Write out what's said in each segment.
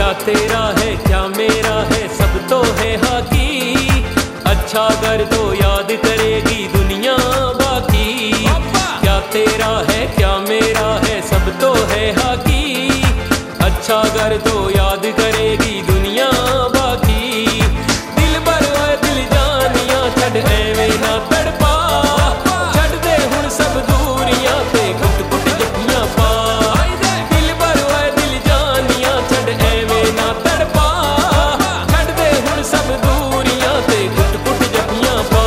क्या तेरा है क्या मेरा है सब तो है हाकी। अच्छा कर तो याद करेगी दुनिया बाकी। क्या तेरा है क्या मेरा है सब तो है हाकी। अच्छा कर तो याद करेगी दुनिया बाकी। दिल भर दिल जानिया छड़ एवें ना तड़पा। छड़ दे हुण सब दूरियां ते कुट कुट जप्पियां पा। दिल भर दिल जानिया छड़ एवें ना तड़पा। छड़ दे हुण सब दूरियां ते कुट कुट जप्पियां पा।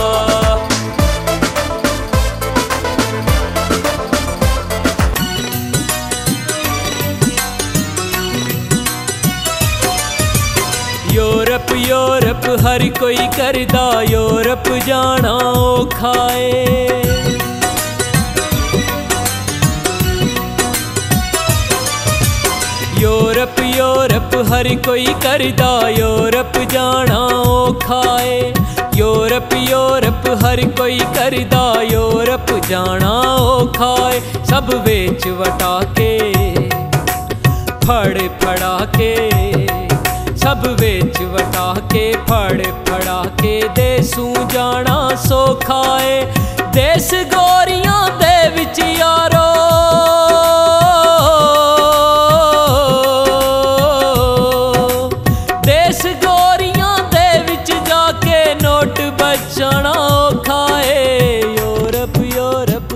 यूरोप यूरोप हर कोई करदा यूरोप जाना औखा है। यूरोप यूरोप हर कोई करदा यूरोप जाना औखा है। यूरोप यूरोप हर कोई करदा यूरोप जाना औखा है। सब वेच वटा के फड़ फड़ा के सब वेच वटा के फड़ फड़ा के देसू जाना सौखा है। देस गोरियां दे विच यारो देस गोरियां दे विच जाके नोट बचाना औखा है। यूरोप यूरोप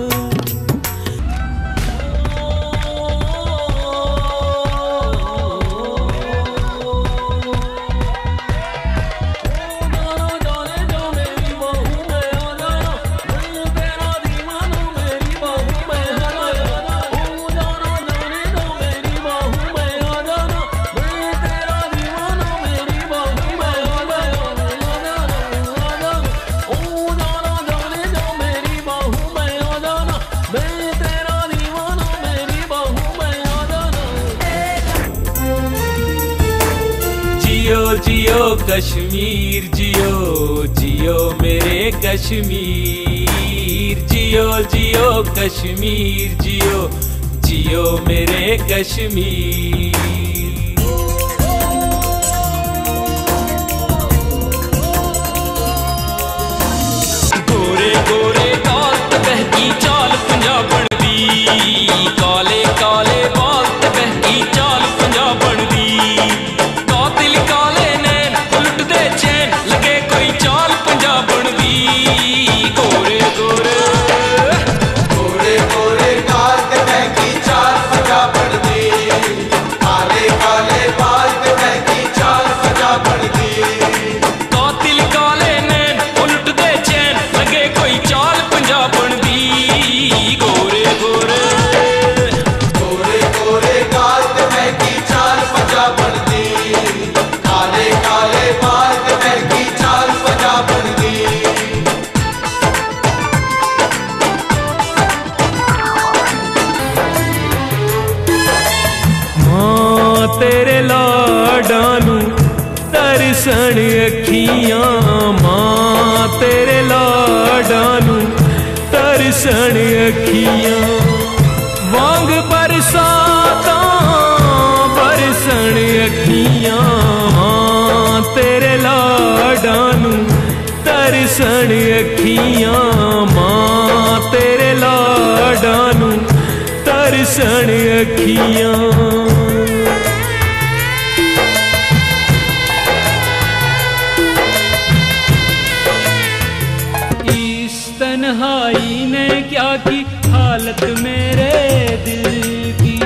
जियो जियो कश्मीर जियो जियो मेरे कश्मीर। जियो जियो कश्मीर जियो जियो मेरे कश्मीर। गोरे गोरे गाल ते बहकी चाल पंजाबण दी। काले काले बाल ते बहकी चाल पंजाबण दी। कातिल काले नैन उलट दे चैन लगे कोई चाल पंजाबण दी। गोरे गोरे गोरे गोरे गाल ते बहकी चाल पंजाबण दी। काले काले बाल ते बहकी चाल पंजाबण दी। कातिल काले नैन उलट दे चैन लगे कोई चाल पंजाबण दी। गोरे गोरे गोरे गोरे गाल ते बहकी चाल पंजाबण दी। काले काले बाल ते बहकी चाल पंजाबण दी। मां तेरे लाडां नू तरसण अखियां। मां तेरे लाडां नू तरसण अखियां। वांग बरसातां बरसण अखियां। मां तेरे लाडां नू तरसण अखियां। मां तेरे लाडां नू तरसण अखियां। इस तन्हाई ने क्या की हालत मेरे दिल की।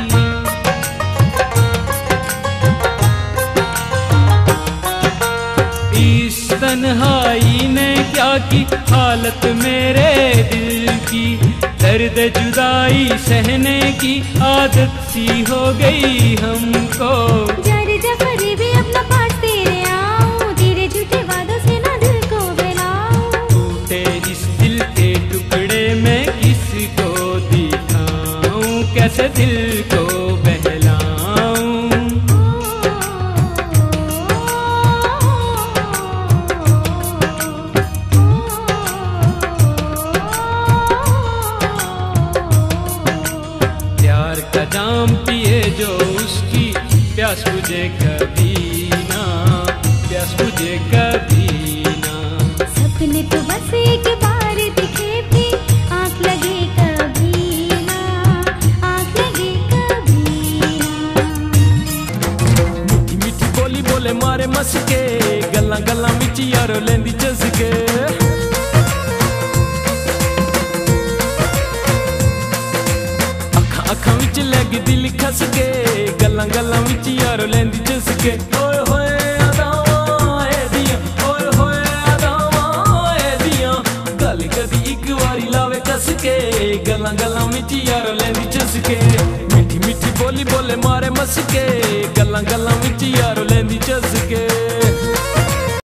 इस तन्हाई ने क्या की हालत मेरे दिल की। दर्द जुदाई सहने की आदत सी हो गई हमको। जारे जा करीबी अपना पास तेरे आऊं। तेरे झूठे वादों से ना दिल को बहलाऊं। टूटे इस दिल के टुकड़े में किसको दिखाऊं। कैसे दिल को बहलाऊं। प्यार का जाम पिए जो उसकी प्यास बुझे कभी नी खस के गल्लां गल्लां विच यारो लैंदी चुसके ओए होए अदावां एदियां ओए होए अदावां एदियां गल कदी इक वारी लावे कस के गल्लां गल्लां विच यारो लैंदी चुसके मीठी मीठी बोली बोले मारे मसके गल्लां गल्लां विच यारो लैंदी चुसके